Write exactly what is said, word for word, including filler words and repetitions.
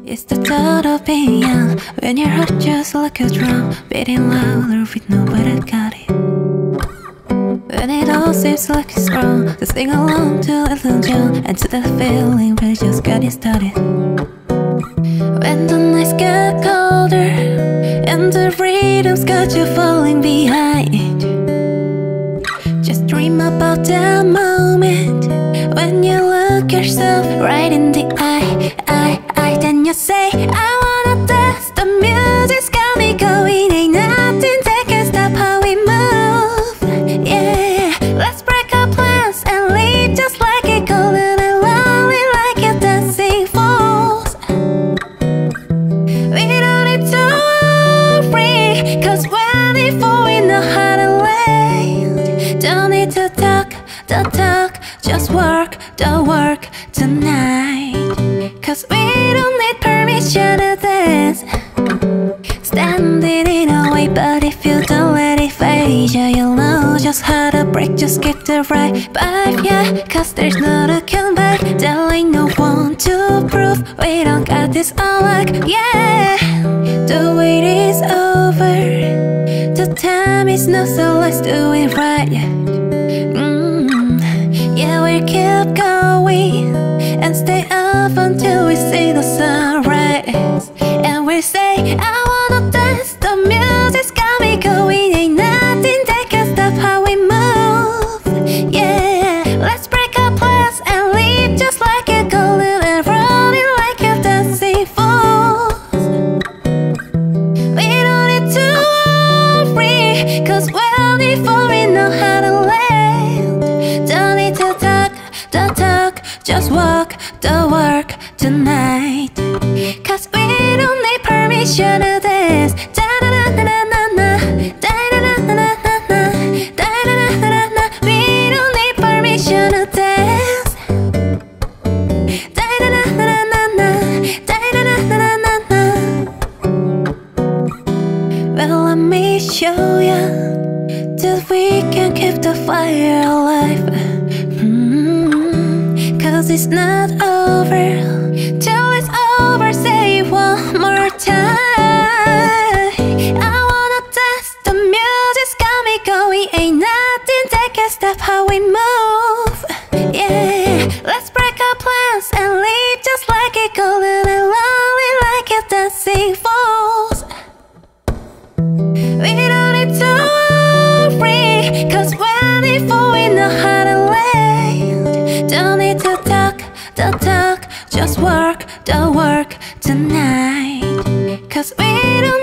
It's the thought of being young, when your heart just like a drum, beating louder with nobody got it. When it all seems like it's wrong, to sing along to Elton John, and to the feeling we're just getting started. When the nights get colder, and the rhythm's got you falling behind, just dream about that moment when you look yourself right in the eye, eye, eye. Then you say, I wanna dance, the music's got me going, ain't nothing that can stop how we move. Yeah, let's break our plans and leave just like it, golden and lonely like a dancing fools. We don't need to worry, cause when we fall we know how to land. Don't need to talk, don't talk, just work the work tonight, cause we don't need permission to dance. Standing in a way, but if you don't let it fade, yeah, you'll know just how to break, just keep the right vibe, yeah, cause there's no looking back. There ain't no one to prove we don't got this on lock, yeah. The wait is over, the time is now, so let's do it right. Yeah, we'll keep going and stay up until we see the sunrise. And we'll say, I wanna dance, the music's got me going, ain't nothing that can stop how we move. Yeah, let's break our plans and leave just like a golden and rolling like a dancing fools. We don't need to worry, cause when we fall we know how to land. Don't need to talk, don't talk, just walk the work tonight, cause we don't need permission to dance. Da-da-da-da-da-da, da-da-da-da-da-da, da-da-da-da-da. We don't need permission to dance. Da-da-da-da-da-da, da-da-da-da-da-da. Well, let me show ya that we can keep the fire alive. Cause it's not over till it's over, say it one more time. I wanna dance, the music's got me going, ain't nothing that can stop how we move. Yeah, let's break our plans and leave just like it, golden and lonely like a dancing fools. We don't need to worry, cause when we fall we know how to land. Don't need to talk, don't talk, just work the work tonight, cause we don't